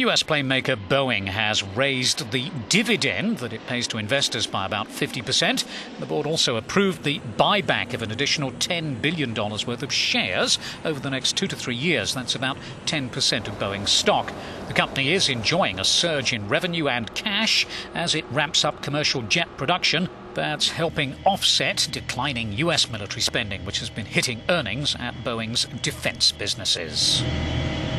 US planemaker Boeing has raised the dividend that it pays to investors by about 50%. The board also approved the buyback of an additional $10 billion worth of shares over the next 2 to 3 years. That's about 10% of Boeing's stock. The company is enjoying a surge in revenue and cash as it ramps up commercial jet production. That's helping offset declining US military spending, which has been hitting earnings at Boeing's defense businesses.